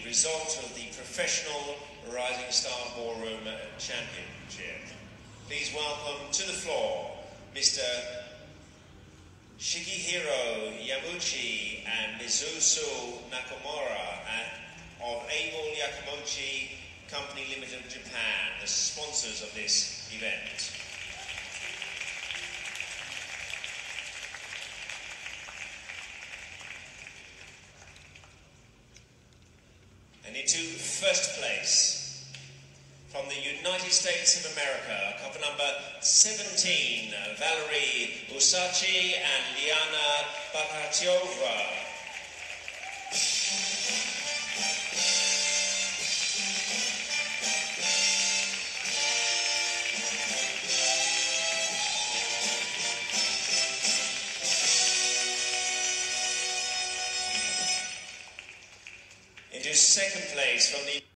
result of the Professional Rising Star Ballroom Championship. Please welcome to the floor Mr. Shigehiro Yamuchi and Mizusu Nakamura of Able Yakimochi Company Limited of Japan, the sponsors of this event. And into first place, from the United States of America, couple number 17, Valeriu Ursache Liana Bakhtiarova. Into second place from the